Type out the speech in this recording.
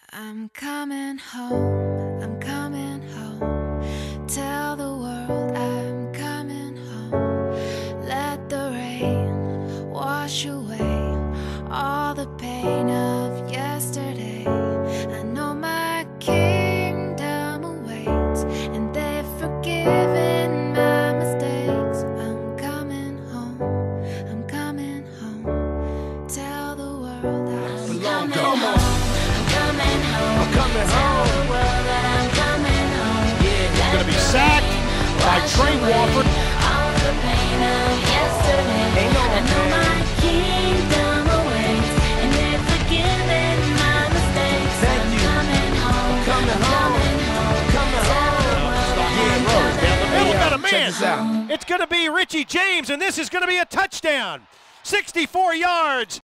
I'm coming home, I'm coming home. Tell the world I'm coming home. Let the rain wash away all the pain of yesterday. I know my kingdom awaits, and they've forgiven my mistakes. I'm coming home, I'm coming home. Tell the world I'm coming home. I'm coming home. Tell the world that I'm coming home. Yeah, he's gonna be sacked by Trey Wofford. All the pain of yesterday. Hang on, I know man. my kingdom awaits, and they've forgiven my mistakes. Thank I'm you. coming home. Coming home. Coming home. Middle got a Check man. this out. It's going to be Richie James, and this is going to be a touchdown. 64 yards.